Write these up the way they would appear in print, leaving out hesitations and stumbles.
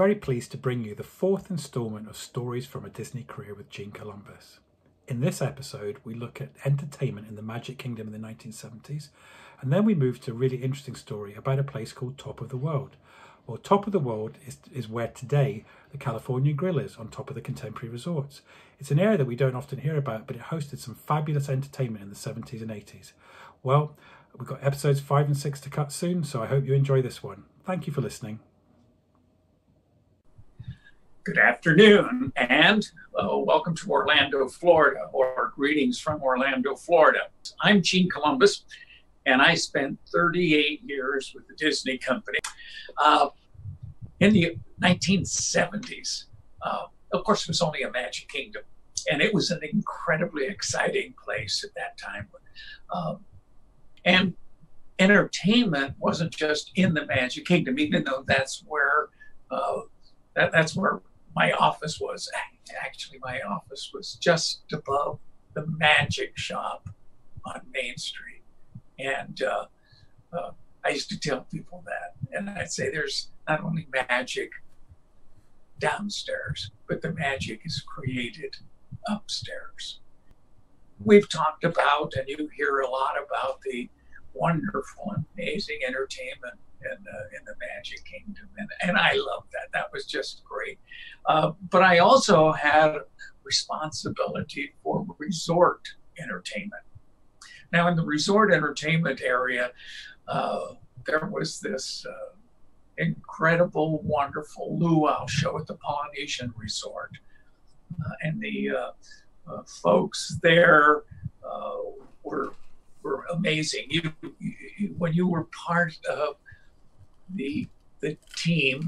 very pleased to bring you the fourth installment of Stories from a Disney Career with Gene Columbus. In this episode, we look at entertainment in the Magic Kingdom in the 1970s, and then we move to a really interesting story about a place called Top of the World. Well, Top of the World is where today the California Grill is, on top of the contemporary resorts. It's an area that we don't often hear about, but it hosted some fabulous entertainment in the 70s and 80s. Well, we've got episodes 5 and 6 to cut soon, so I hope you enjoy this one. Thank you for listening. Good afternoon, and welcome to Orlando, Florida, or greetings from Orlando, Florida. I'm Gene Columbus, and I spent 38 years with the Disney Company. In the 1970s, of course, it was only a Magic Kingdom, and it was an incredibly exciting place at that time. And entertainment wasn't just in the Magic Kingdom, even though that's where my office was. Actually, my office was just above the Magic Shop on Main Street. And I used to tell people that. And I'd say there's not only magic downstairs, but the magic is created upstairs. We've talked about, and you hear a lot about, the wonderful, amazing entertainment in the Magic Kingdom, and I love that. That was just great. But I also had responsibility for resort entertainment. Now, in the resort entertainment area, there was this incredible, wonderful luau show at the Polynesian Resort, and the folks there were amazing. When you were part of the team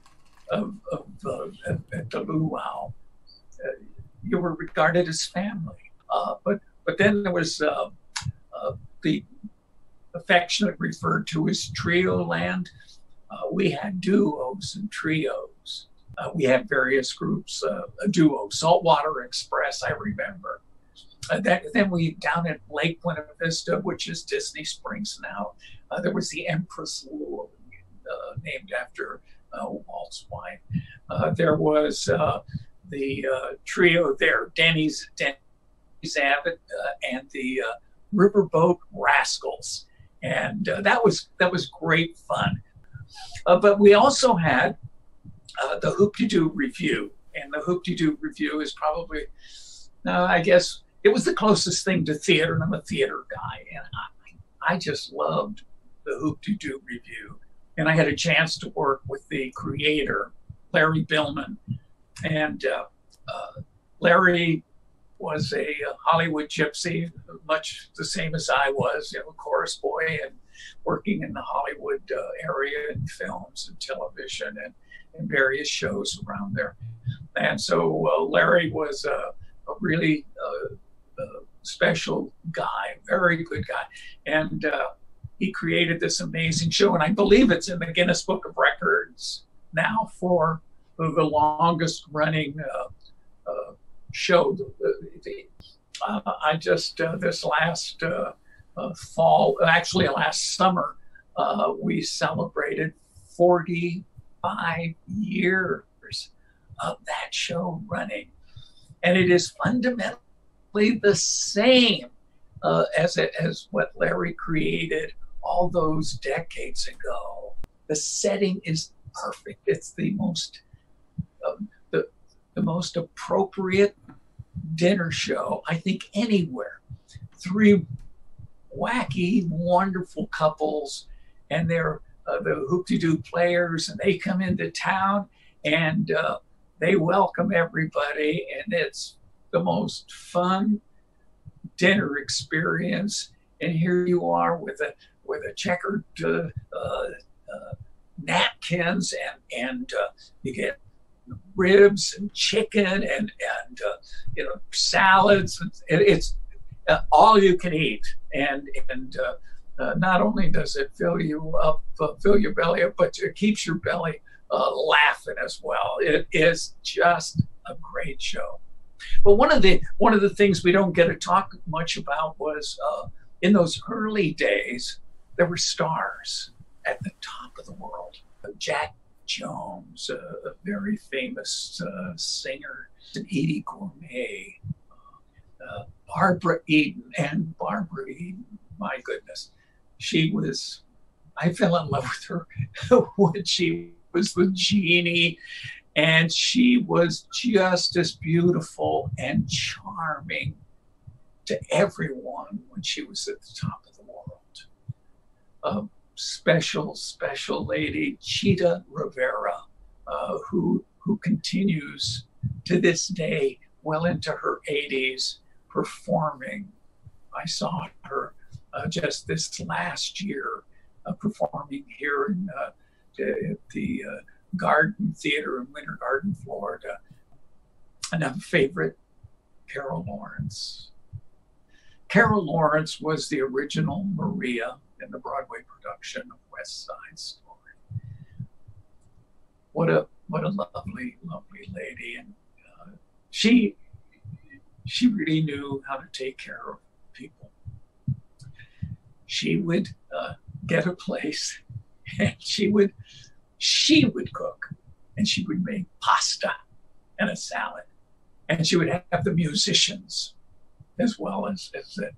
at the luau, you were regarded as family. But then there was the affectionately referred to as Trio Land. We had duos and trios. We had various groups, a duo, Saltwater Express, I remember. Then we, down at Lake Buena Vista, which is Disney Springs now, there was the Empress Lily, named after Walt's wife. There was the trio there, Denny's Abbott, and the Riverboat Rascals, and that was great fun. But we also had the Hoop-de-Doo Review, and the Hoop-de-Doo Review is probably, I guess, it was the closest thing to theater, and I'm a theater guy, and I just loved the Hoop-de-Doo Review. And I had a chance to work with the creator, Larry Billman. And Larry was a Hollywood gypsy, much the same as I was, a chorus boy, and working in the Hollywood area in films and television and various shows around there. And so Larry was a really special guy, very good guy. And he created this amazing show, and I believe it's in the Guinness Book of Records now for the longest running show. I just, this last fall, actually last summer, we celebrated 45 years of that show running. And it is fundamentally the same as what Larry created all those decades ago. The setting is perfect. It's the most the most appropriate dinner show, I think, anywhere. 3 wacky, wonderful couples, and they're the Hoop-de-Doo players, and they come into town, and they welcome everybody, and it's the most fun dinner experience. And here you are with a checkered napkins, and you get ribs and chicken and salads. It's all you can eat, and not only does it fill you up, fill your belly up, but it keeps your belly laughing as well. It is just a great show. But one of the things we don't get to talk much about was in those early days, there were stars at the top of the world. Jones, a very famous singer, and Edie Gourmet, Barbara Eden, my goodness. I fell in love with her when she was with Jeannie, and she was just as beautiful and charming to everyone when she was at the top of the world. Special lady, Chita Rivera, who continues to this day, well into her 80s, performing. I saw her just this last year performing here in the Garden Theater in Winter Garden, Florida. Another favorite, Carol Lawrence. Carol Lawrence was the original Maria in the Broadway production of West Side Story. What a lovely lady, and she really knew how to take care of people. She would get a place, and she would cook, and she would make pasta and a salad, and she would have the musicians as well as the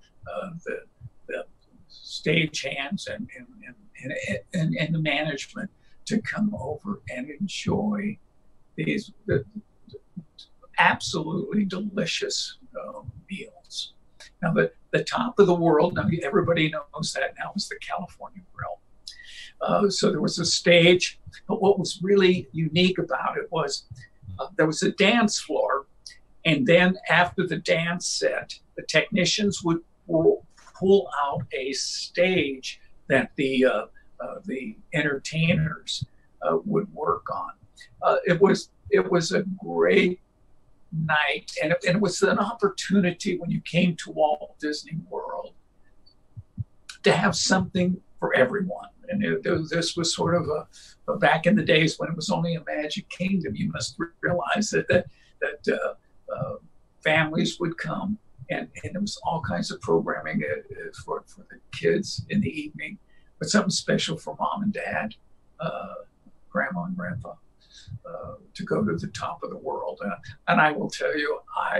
stage hands and the management to come over and enjoy these absolutely delicious meals. Now, the top of the world, now everybody knows that now, is the California Grill. So there was a stage, but what was really unique about it was there was a dance floor, and then after the dance set, the technicians would pull out a stage that the entertainers would work on. It was a great night, and it was an opportunity when you came to Walt Disney World to have something for everyone. And this was sort of a back in the days when it was only a Magic Kingdom. You must realize that families would come, and there was all kinds of programming for the kids in the evening, but something special for mom and dad, grandma and grandpa, to go to the top of the world. And I will tell you,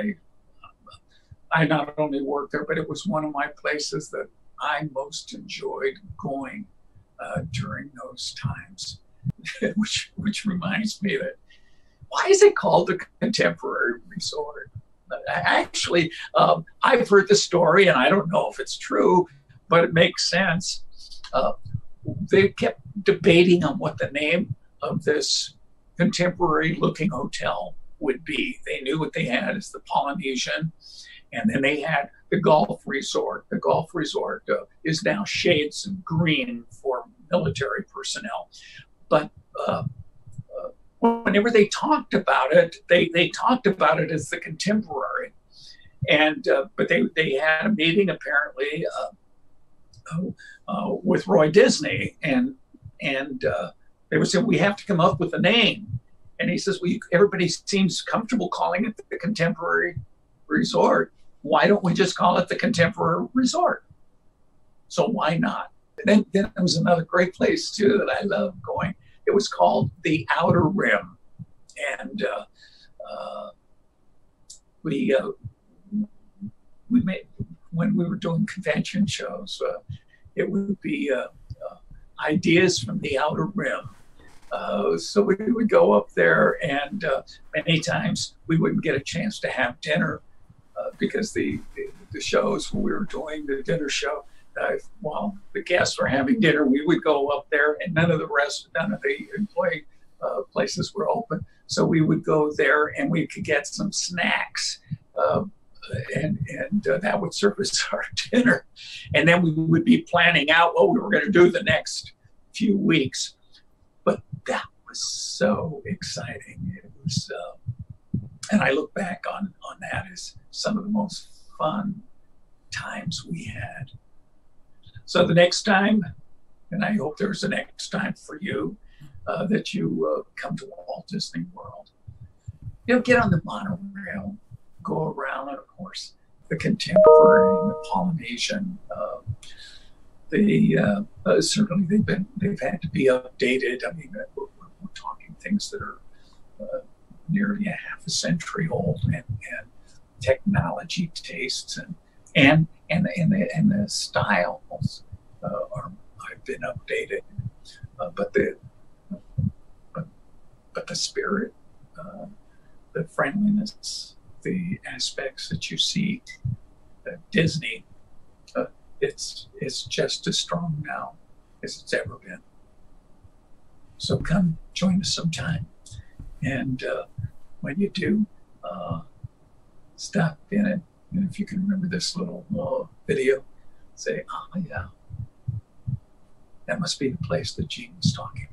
I not only worked there, but it was one of my places that I most enjoyed going during those times, which reminds me that, why is it called the Contemporary Resort? Actually, I've heard the story, and I don't know if it's true, but it makes sense. They kept debating on what the name of this contemporary-looking hotel would be. They knew what they had as the Polynesian, and then they had the Golf Resort. The Golf Resort is now shades of green for military personnel. But whenever they talked about it, they talked about it as the Contemporary. And but they had a meeting apparently with Roy Disney, and they were saying, we have to come up with a name. And he says, well, everybody seems comfortable calling it the Contemporary Resort. Why don't we just call it the Contemporary Resort? So why not? And then there was another great place too that I loved going. It was called the Outer Rim, and we made, when we were doing convention shows, it would be ideas from the Outer Rim. So we would go up there, and many times we wouldn't get a chance to have dinner because the shows, when we were doing the dinner show, while the guests were having dinner, we would go up there, and none of the employee places were open. So we would go there, and we could get some snacks, and that would serve as our dinner. And then we would be planning out what we were going to do the next few weeks. But that was so exciting. It was, and I look back on that as some of the most fun times we had. So the next time, and I hope there's a next time for you, that you come to Walt Disney World, get on the monorail, go around, and of course, the Contemporary and the Polynesian. Certainly they've had to be updated. I mean, we're talking things that are nearly a half a century old, and technology tastes and the styles have been updated, but the spirit, the friendliness, the aspects that you see at Disney, it's just as strong now as it's ever been. So come join us sometime, and when you do, stop in it. And if you can remember this little video, say, "Oh yeah, that must be the place that Gene was talking about."